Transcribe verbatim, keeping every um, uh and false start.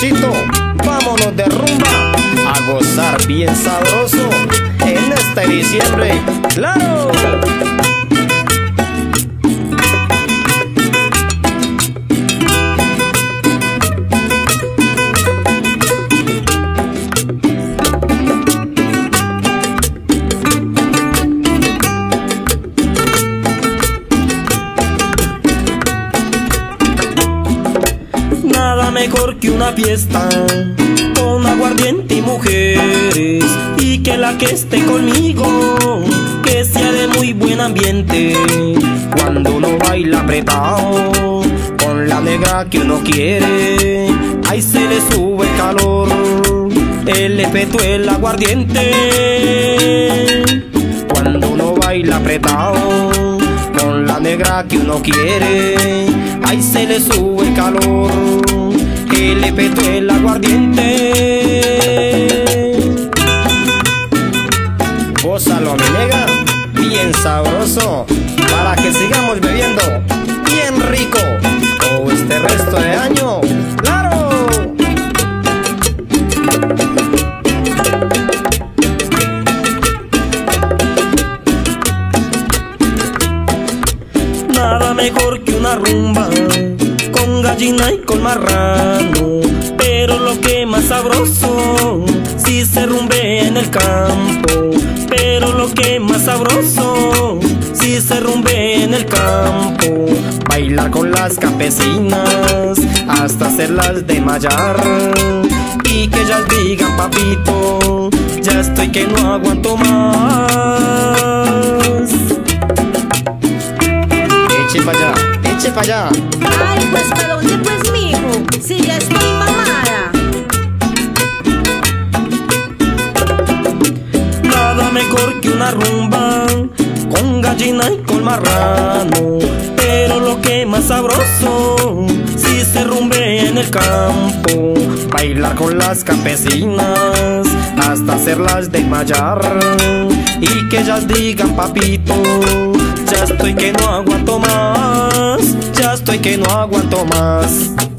sabrosito, vámonos de rumba a gozar bien sabroso en este diciembre. ¡Claro! Nada mejor que una fiesta con aguardiente y mujeres, y que la que esté conmigo que sea de muy buen ambiente. Cuando uno baila apretado con la negra que uno quiere, ahí se le sube el calor, el efecto el aguardiente. Cuando uno baila apretado con la negra que uno quiere, ahí se le sube el calor, el efecto el aguardiente. Gózalo, mi negra, bien sabroso, para que sigamos bebiendo bien rico todo este resto de año. ¡Claro! Nada mejor que una rumba con gallina y con marrano, pero lo que más sabroso si se rumbea en el campo. Pero lo que más sabroso si se rumbea en el campo. Bailar con las campesinas hasta hacerlas desmayar, y que ellas digan: papito, ya estoy que no aguanto más. Eche pa' allá, eche pa' allá. Ay, pues ¿para dónde pues, mijo? Si ya estoy mamada. Nada mejor que una rumba con gallina y con marrano, pero lo que más sabroso si se rumbea en el campo. Bailar con las campesinas hasta hacerlas desmayar, y que ellas digan: papito, ya estoy que no aguanto más, ya estoy que no aguanto más.